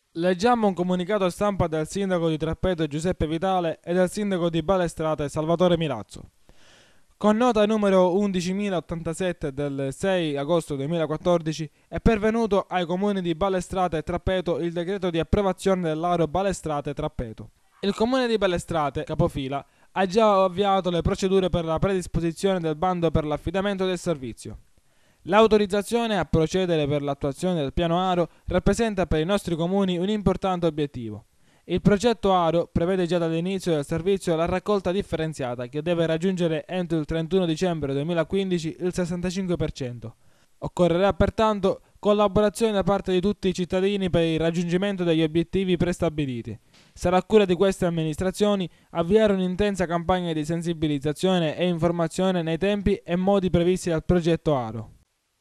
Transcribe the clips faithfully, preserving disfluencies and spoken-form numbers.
Leggiamo un comunicato stampa del sindaco di Trappeto Giuseppe Vitale e del sindaco di Balestrate Salvatore Milazzo. Con nota numero undicimilaottantasette del sei agosto duemilaquattordici è pervenuto ai comuni di Balestrate e Trappeto il decreto di approvazione dell'Aro Balestrate Trappeto. Il comune di Balestrate, capofila, ha già avviato le procedure per la predisposizione del bando per l'affidamento del servizio. L'autorizzazione a procedere per l'attuazione del piano Aro rappresenta per i nostri comuni un importante obiettivo. Il progetto Aro prevede già dall'inizio del servizio la raccolta differenziata che deve raggiungere entro il trentuno dicembre duemilaquindici il sessantacinque per cento. Occorrerà pertanto collaborazione da parte di tutti i cittadini per il raggiungimento degli obiettivi prestabiliti. Sarà cura di queste amministrazioni avviare un'intensa campagna di sensibilizzazione e informazione nei tempi e modi previsti dal progetto Aro.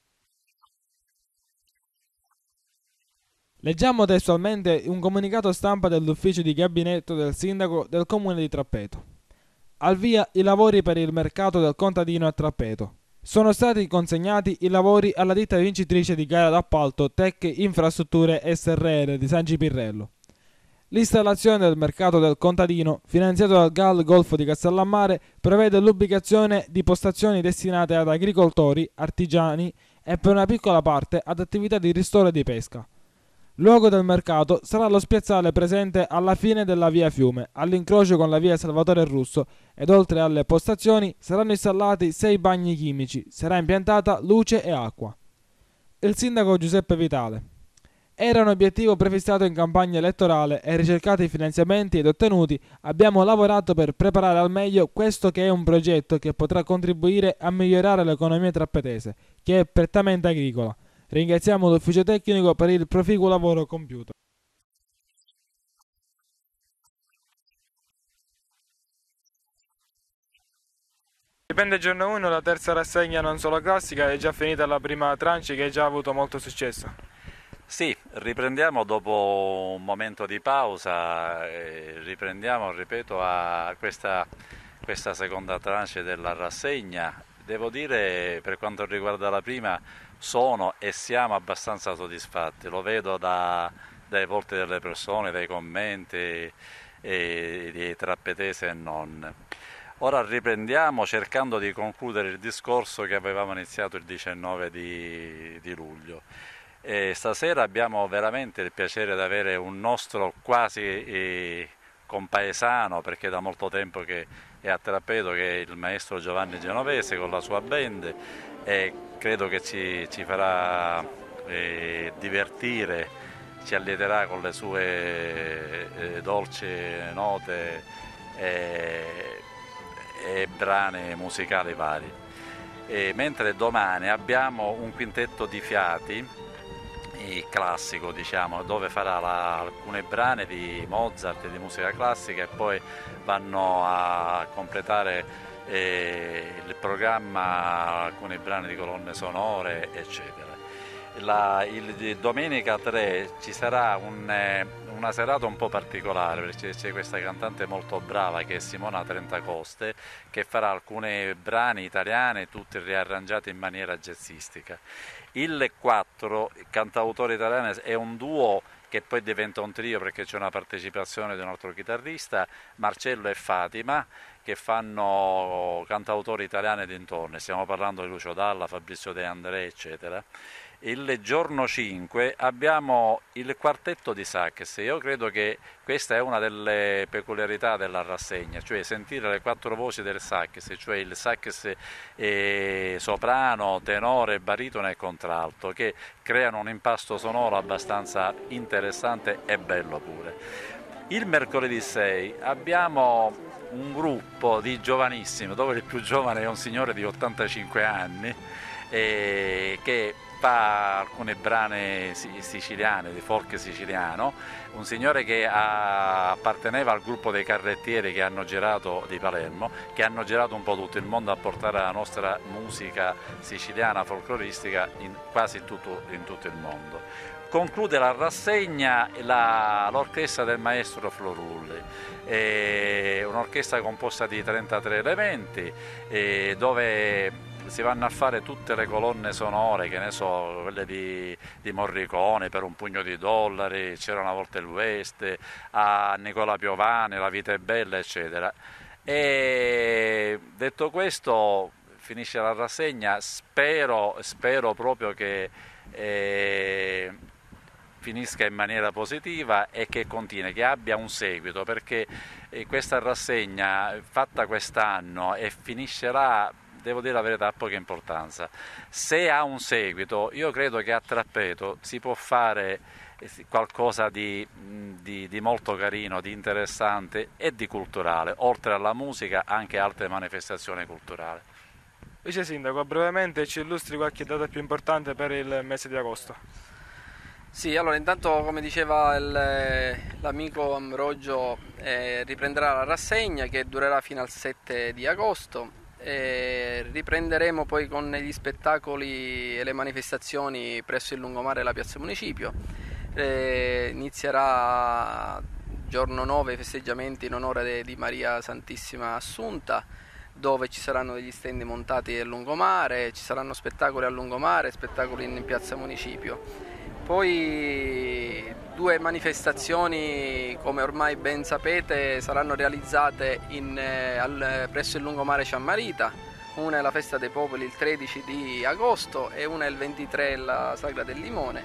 Leggiamo testualmente un comunicato stampa dell'ufficio di gabinetto del sindaco del comune di Trappeto. Al via i lavori per il mercato del contadino a Trappeto. Sono stati consegnati i lavori alla ditta vincitrice di gara d'appalto Tech Infrastrutture S R L di San Cipirrello. L'installazione del mercato del contadino, finanziato dal G A L Golfo di Castellammare, prevede l'ubicazione di postazioni destinate ad agricoltori, artigiani e per una piccola parte ad attività di ristoro e di pesca. Luogo del mercato sarà lo spiazzale presente alla fine della via Fiume, all'incrocio con la via Salvatore Russo, ed oltre alle postazioni saranno installati sei bagni chimici, sarà impiantata luce e acqua. Il sindaco Giuseppe Vitale. Era un obiettivo prefissato in campagna elettorale e ricercati i finanziamenti ed ottenuti, abbiamo lavorato per preparare al meglio questo che è un progetto che potrà contribuire a migliorare l'economia trappetese, che è prettamente agricola. Ringraziamo l'ufficio tecnico per il proficuo lavoro compiuto. Dipende giorno uno, la terza rassegna non solo classica, è già finita la prima tranche che ha già avuto molto successo. Sì, riprendiamo dopo un momento di pausa, e riprendiamo, ripeto, a questa, questa seconda tranche della rassegna. Devo dire, per quanto riguarda la prima, sono e siamo abbastanza soddisfatti, lo vedo da, dai volti delle persone, dai commenti e, di trappetese e non. Ora riprendiamo cercando di concludere il discorso che avevamo iniziato il diciannove di, di luglio. E stasera abbiamo veramente il piacere di avere un nostro quasi eh, compaesano, perché da molto tempo che è a Trappeto, che è il maestro Giovanni Genovese con la sua band, e credo che ci, ci farà eh, divertire, ci allieterà con le sue eh, dolci note e, e brani musicali vari. E mentre domani abbiamo un quintetto di fiati classico, diciamo, dove farà la, alcune brani di Mozart e di musica classica e poi vanno a completare eh, il programma alcuni brani di colonne sonore, eccetera. La, il, domenica tre ci sarà un, eh, una serata un po' particolare, perché c'è questa cantante molto brava che è Simona Trentacoste, che farà alcuni brani italiani tutti riarrangiati in maniera jazzistica. Il quattro, cantautore italiano, è un duo che poi diventa un trio perché c'è una partecipazione di un altro chitarrista, Marcello e Fatima, che fanno cantautori italiani dintorni, stiamo parlando di Lucio Dalla, Fabrizio De André, eccetera. Il giorno cinque abbiamo il quartetto di sax. Io credo che questa è una delle peculiarità della rassegna, cioè sentire le quattro voci del sax, cioè il sax eh, soprano, tenore, baritono e contralto, che creano un impasto sonoro abbastanza interessante e bello pure. Il mercoledì sei abbiamo un gruppo di giovanissimi, dove il più giovane è un signore di ottantacinque anni, eh, che fa alcune brane siciliane, di folk siciliano, un signore che apparteneva al gruppo dei carrettieri che hanno girato di Palermo, che hanno girato un po' tutto il mondo a portare la nostra musica siciliana folcloristica in quasi tutto, in tutto il mondo. Conclude la rassegna la, l'orchestra del maestro Florulli, un'orchestra composta di trentatré elementi, dove si vanno a fare tutte le colonne sonore, che ne so, quelle di, di Morricone, Per un pugno di dollari, C'era una volta il West, a Nicola Piovani, La vita è bella, eccetera. E detto questo, finisce la rassegna, spero, spero proprio che eh, finisca in maniera positiva e che continui, che abbia un seguito, perché eh, questa rassegna fatta quest'anno e finiscerà, devo dire la verità, ha poca importanza. Se ha un seguito, io credo che a Trappeto si può fare qualcosa di, di, di molto carino, di interessante e di culturale, oltre alla musica anche altre manifestazioni culturali. Vice Sindaco, brevemente ci illustri qualche data più importante per il mese di agosto. Sì, allora intanto come diceva il, l'amico Ambrogio, eh, riprenderà la rassegna che durerà fino al sette di agosto, e riprenderemo poi con gli spettacoli e le manifestazioni presso il lungomare e la piazza Municipio. Eh, inizierà giorno nove i festeggiamenti in onore de, di Maria Santissima Assunta, dove ci saranno degli stand montati al lungomare, ci saranno spettacoli al lungomare, spettacoli in piazza Municipio. Poi due manifestazioni, come ormai ben sapete, saranno realizzate in, eh, al, presso il lungomare Ciammarita. Una è la festa dei popoli il tredici di agosto e una è il ventitré, la Sagra del Limone.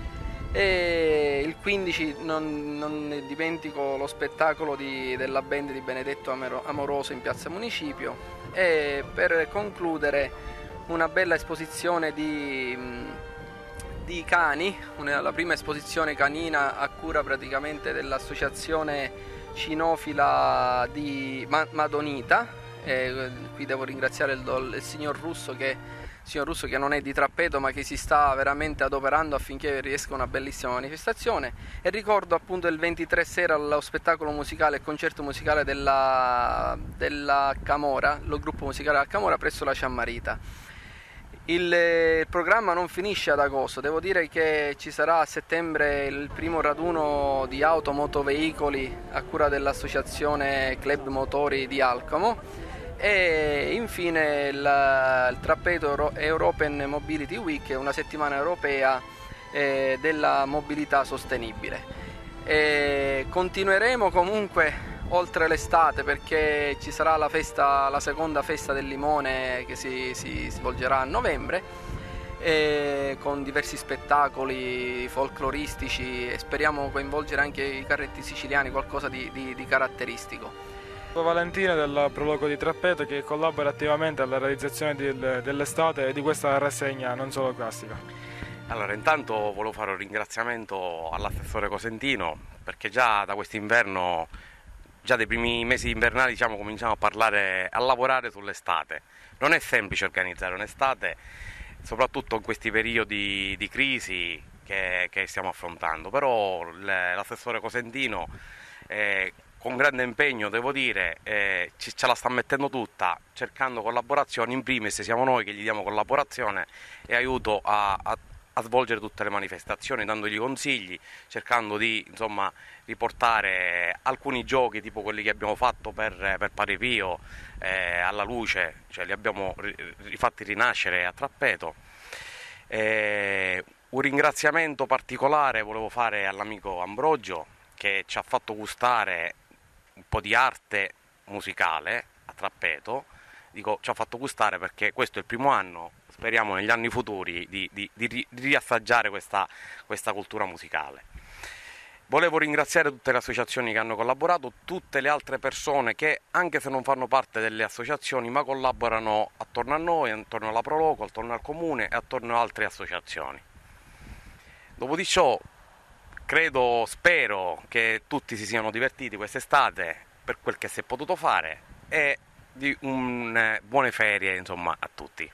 E il quindici non, non dimentico lo spettacolo di, della band di Benedetto Amoroso in piazza Municipio. E per concludere una bella esposizione di... di cani, una, la prima esposizione canina a cura praticamente dell'associazione cinofila di Madonita. E qui devo ringraziare il, il signor Russo che, il signor Russo che non è di Trappeto ma che si sta veramente adoperando affinché riesca una bellissima manifestazione. E ricordo appunto il ventitré sera lo spettacolo musicale, il concerto musicale della, della Camora, lo gruppo musicale della Camora presso la Ciammarita. Il, il programma non finisce ad agosto, devo dire che ci sarà a settembre il primo raduno di auto motoveicoli a cura dell'associazione Club Motori di Alcamo e infine il, il Trappeto Euro, European Mobility Week, una settimana europea eh, della mobilità sostenibile. E continueremo comunque oltre l'estate perché ci sarà la festa, la seconda festa del limone che si, si svolgerà a novembre e con diversi spettacoli folcloristici e speriamo coinvolgere anche i carretti siciliani, qualcosa di, di, di caratteristico. Valentina del Proloco di Trappeto che collabora attivamente alla realizzazione del, dell'estate e di questa rassegna non solo classica. Allora, intanto volevo fare un ringraziamento all'assessore Cosentino perché già da quest'inverno, già dai primi mesi invernali, diciamo, cominciamo a parlare, a lavorare sull'estate. Non è semplice organizzare un'estate, soprattutto in questi periodi di crisi che, che stiamo affrontando, però l'assessore Cosentino eh, con grande impegno, devo dire, eh, ci, ce la sta mettendo tutta, cercando collaborazioni. In primis siamo noi che gli diamo collaborazione e aiuto a, a a svolgere tutte le manifestazioni, dandogli consigli, cercando di insomma riportare alcuni giochi tipo quelli che abbiamo fatto per, per Padre Pio eh, alla luce, cioè li abbiamo rifatti rinascere a Trappeto. Eh, un ringraziamento particolare volevo fare all'amico Ambrogio che ci ha fatto gustare un po' di arte musicale a Trappeto. Dico ci ha fatto gustare perché questo è il primo anno, speriamo negli anni futuri di, di, di, di riassaggiare questa, questa cultura musicale. Volevo ringraziare tutte le associazioni che hanno collaborato, tutte le altre persone che anche se non fanno parte delle associazioni ma collaborano attorno a noi, attorno alla Proloco, attorno al Comune e attorno a altre associazioni. Dopo di ciò credo, spero che tutti si siano divertiti quest'estate per quel che si è potuto fare e di un, buone ferie insomma a tutti.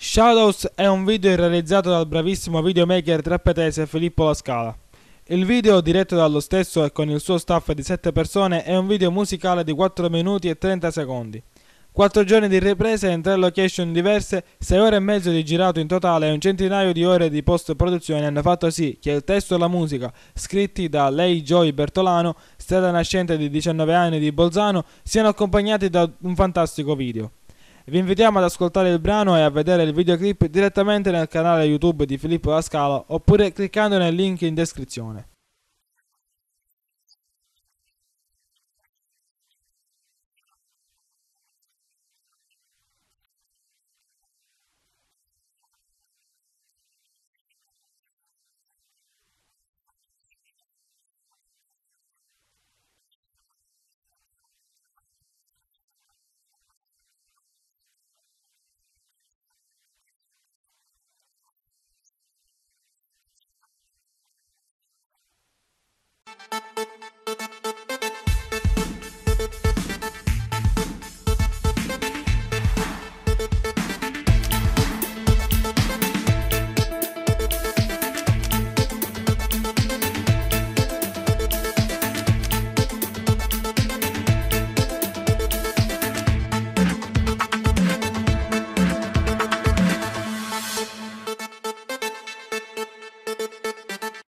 Shadows è un video realizzato dal bravissimo videomaker trappetese Filippo La Scala. Il video, diretto dallo stesso e con il suo staff di sette persone, è un video musicale di quattro minuti e trenta secondi. quattro giorni di riprese in tre location diverse, sei ore e mezzo di girato in totale e un centinaio di ore di post-produzione hanno fatto sì che il testo e la musica, scritti da Lei Joy Bertolano, strada nascente di diciannove anni di Bolzano, siano accompagnati da un fantastico video. Vi invitiamo ad ascoltare il brano e a vedere il videoclip direttamente nel canale YouTube di Filippo La Scala oppure cliccando nel link in descrizione.